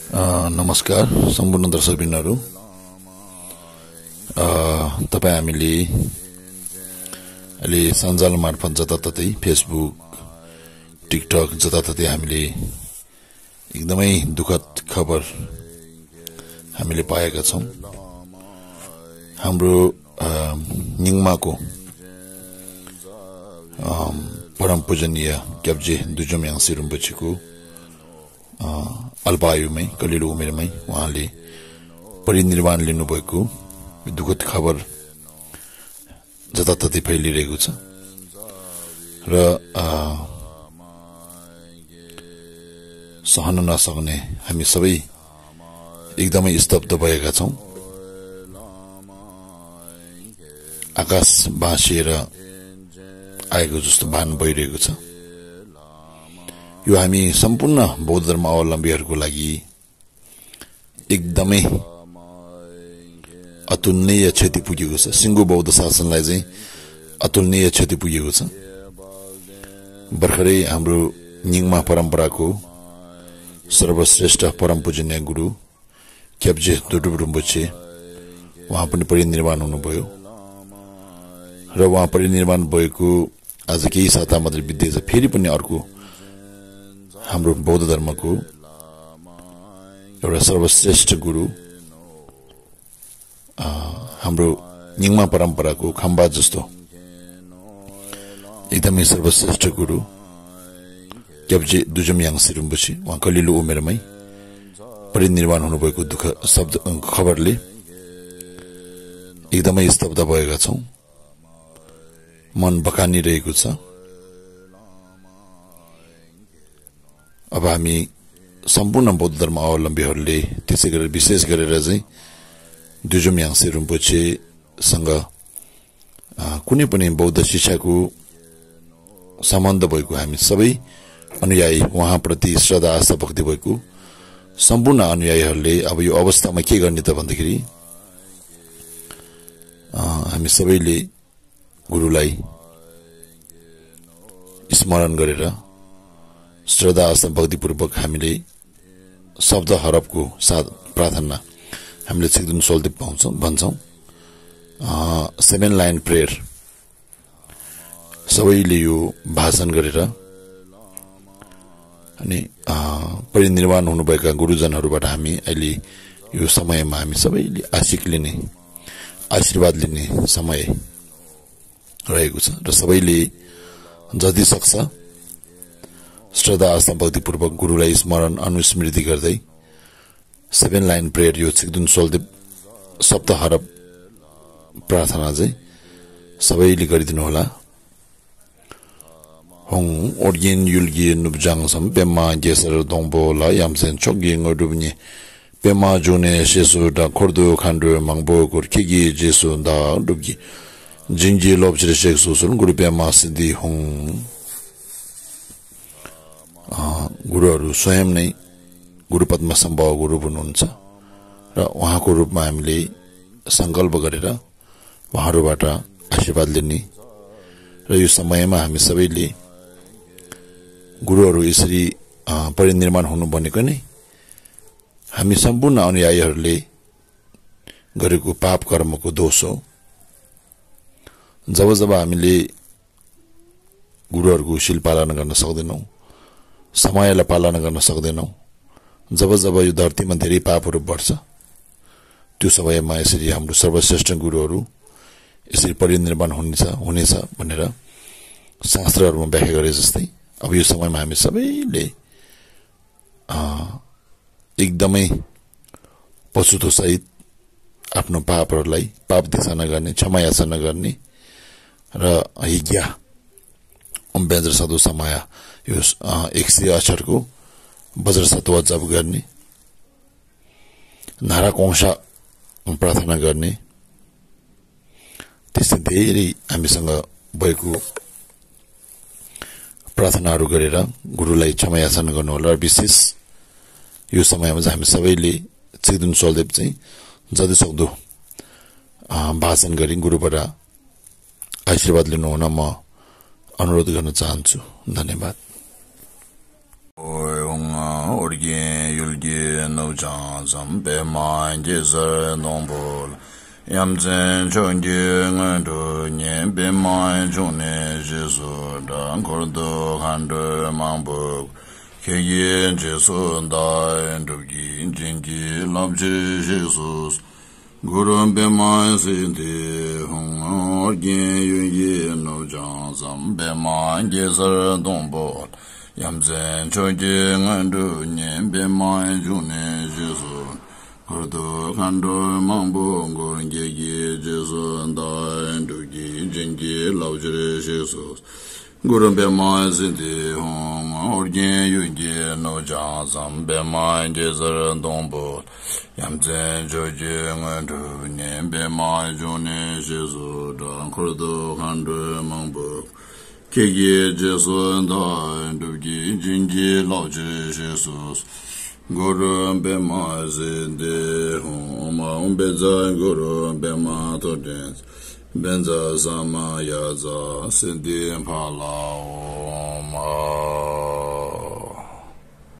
नमस्कार सम्पूर्ण दर्शकबिनहरु तपाई हामीले अहिले सञ्जाल मार्फत जताततै फेसबुक टिकटक जताततै हामीले एकदमै दुखद खबर हामीले पाएका छौं। हाम्रो निङमाको परम पूजनीय ग्याब्जे दुजुमयाङ सिरुम्बुछीको अल्पायुमै कलिलो उमेरमै उहाँले परिनिर्वाण लिनुभएको दुखद खबर जताततै फैलिरहेको छ र सहन नसक्ने हामी सबै एकदमै स्तब्ध भएका छौं। आकाश भाँसिएर आएको जस्तो भान भइरहेको छ। यो हामी सम्पूर्ण बौद्ध धर्म अवलम्बीहरुको लागि एकदमै अतुलनीय क्षति पुगेको छ। सिंगो बौद्ध शासनलाई चाहिँ अतुलनीय क्षति पुगेको छ। भर्खरै हाम्रो निङमा परम्पराको सर्वश्रेष्ठ परम पूजनीय गुरु ग्याब्जे दोर्डुप रिम्पोछे उहाँ पनि परिनिर्वाण हुनुभयो र उहाँ परिनिर्वाण भएको आज केही साता मात्र बित्दैछ। फेरि पनि अर्को हाम्रो बौद्ध धर्मको एउटा सर्वश्रेष्ठ गुरु हाम्रो निङमा परम्पराको खम्बा जस्तो एकदमै सर्वश्रेष्ठ गुरु ग्याब्जे दुजुमयाङ सिरुम्बुछी उहाँ कलिलो उमेरमै परिनिर्वाण हुनुभएको दुःख शब्द खबरले एकदमै स्तब्ध भएका छौं। मन बकानिरहेको छ। अब हामी सम्पूर्ण बौद्ध धर्म अवलम्बीहरुले त्यसै गरेर विशेष गरेर चाहिँ दुजुमयाङ सिरुम्बुछे सँग कुनै पनि बौद्ध शिक्षाको सम्बन्ध भएको हामी सबै अनुयायी उहाँप्रति श्रद्धा आस्था भक्ति भएको सम्पूर्ण अनुयायीहरुले अब यो अवस्थामा के गर्ने त भन्दाखेरि हामी सबैले गुरुलाई स्मरण गरेर श्रद्धा आस्था भक्तिपूर्वक हामीले शब्द हरफको साथ प्रार्थना हामीले सिक्दुन सोल्देप भन्छौं। 7 लाइन प्रेयर सबैले यो भाषण गरेर अनि परिनिर्वाण हुनुभएका गुरुजनहरुबाट हामी अहिले यो समयमा हामी सबैले आशीर्वाद लिने समय रहेको छ र सबैले जति सक्छ श्रद्धा आस्था भक्तिपूर्वक गुरुलाई स्मरण अनुस्मृति गर्दै 7 लाइन प्रेयर यो सिक्दुन सोल्देप सप्त हरफ प्रार्थना चाहिँ सबैले गरिदिनु होला। होङ ओर्गिन युल्गिन नुबजाङ सम पेमा गेसर दोङबो ला यामसेन चोगिङ ओडुबनी पेमा जुने सेसु दा खोर्दो खान्डो मंगबो गुरकिगी जेसु दा डुबगी जिंजी लोबजरे शेखसु सुन गुरु पेमा सिद्धि होङ गुरुहरु स्वयं नै गुरु पद्म सम्भव गुरु हुनुहुन्छ र उहाँको रूपमा हामीले संकल्प गरेर उहाँहरुबाट आशीर्वाद लिने र यो समयमा हामी सबैले गुरुहरु यसरी परिनिर्वाण हुनु भनेको नै हामी सम्पूर्ण अनुयायीहरुले गरेको पाप कर्मको दोष हो। जब जब हामीले गुरुहरुको शील पालन गर्न सक्दैनौं, समयलाई पालन गर्न सक्दैनौं, जब जब यो धरतीमा धेरै पापहरु बढ्छ त्यो समयमा यसरी हाम्रो सर्वश्रेष्ठ गुरुहरु यसरी परिनिर्वाण हुनेछ भनेर शास्त्रहरुमा व्याख्या गरे जस्तै अब यो समयमा हामी सबैले एकदमै पछुतो सहित आफ्नो पापहरुलाई पाप दिशा नगर्ने, क्षमा याचना गर्ने र हिज्ञा अम्बेन्द्र सदो समय यो 100 अक्षरको वज्र सत्व जप गर्ने, नारा कोंशा प्रार्थना गर्ने, त्यस्तै धेरै हामीसँग भएको प्रार्थनाहरु गरेर गुरुलाई क्षमा याचना गर्नु होला। विशेष यो समयमा चाहिँ हामी सबैले सिक्दुन सोल्देप चाहिँ जति सक्दो भाषण गरी गुरुबाट आशीर्वाद लिनु हुन म अनुरोध गर्न चाहन्छु। धन्यवाद। Orgin Yulgi no Jan Zambe Mind is a noble. Yamzen Chongi and Nyen Be Mind June Jesu Dan Cordo Hande Mambo Keyen Jesu Da and Dogi Jingi Love Jesus Guru Be Mind Sinti Hong Orgin Yulgi no Jan Zambe Mind is a noble. Yamzen Choji Ngandu Nyen Be Mai June Jesu Kurdo Kando Mambo Ngorngegi Jesu Nda Ndugi Jingi Laujiri Jesus Guru Be Mai Zinti Hong Orgin Yungi No Jazam Be Mai Jesu Dombo Yamzen Choji Ngandu Nyen Be Mai June Jesu Dan Kurdo Kando Mambo Kegi Jesu Da Ndugi Jingi Laujiri Jesus Guru Be Ma Zinde Homa Umbeza Guru Be Ma Tordens Benza Sama Yaza Sindi Pala Oma